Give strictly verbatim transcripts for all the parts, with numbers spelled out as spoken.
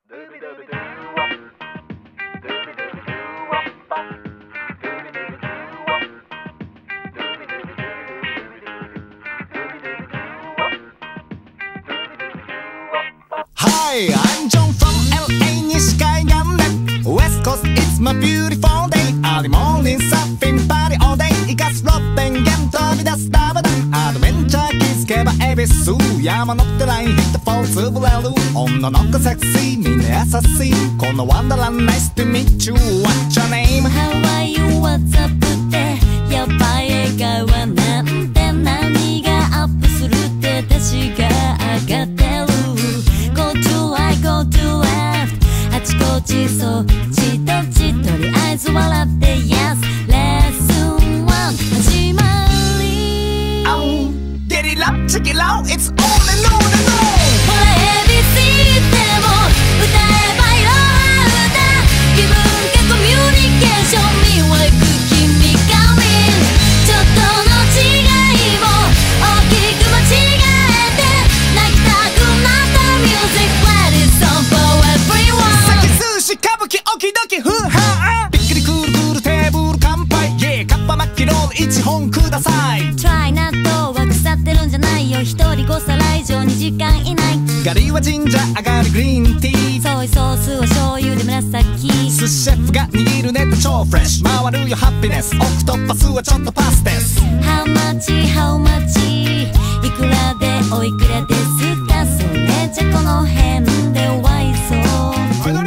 Hi, I'm John from エルエー 西海岸で West Coast, it's my beautiful day Early morning surfing party all day イカスロッペンゲン飛び出すダブダアドベンチャー気づけばエビス山乗ってラインヒットフォール潰れる女の子セクシーみんな優しいこのワンダーラン Nice to meet you What's your name? How are you? What's up? ってやばい笑顔はなんて何がアップするって私が上がってるGo to left あちこちそっちどっちとりあえず笑って Yes Lesson ワン始まり Oh Get it up, check it out It's on and on and on ほら エービーシー でも歌えば色は歌気分かコミュニケーション見は行く君が見るちょっとの違いも大きく間違えて泣きたくなった Music 歌舞伎オキドキフーハーびっくりクールクールテーブル乾杯 Yeah カッパマッキロールいっぽんください Try 納豆は腐ってるんじゃないよ一人ご皿以上に時間以内ガリはジンジャー上がりグリーンティーソイソースは醤油で紫寿司シェフが握るネット超フレッシュ回るよハッピネスオクトパスはちょっとパスです How much? How much? いくらでおいくらですかそれじゃこの辺で終わりそう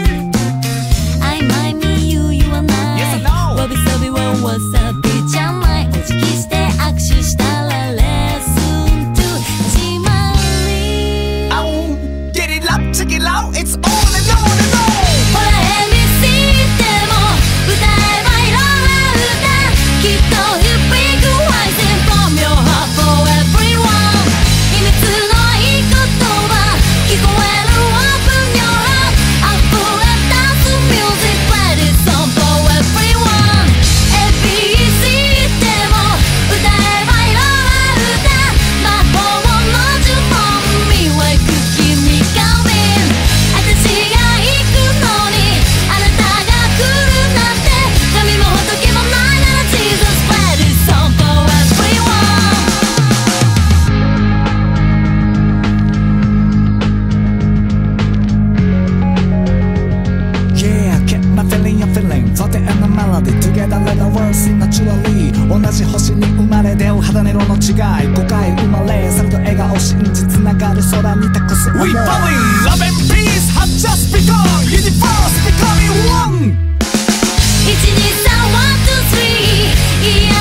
わびさびはわさびじゃないお辞儀して握手したらレッスンツー始まり Oh Get it up, check it out It's on and on and on ほら エービーシー でも歌えば色は歌きっと You big rising from your heart for everyone 秘密のいい言葉聞こえる Open your heart 溢れ出す Music Play this song for everyone 同じ星に生まれ出会う肌の色の違い誤解生まれされた笑顔真実つながる空に託す We believe love and peace have just begun Universe becoming one いちにさんワンツースリー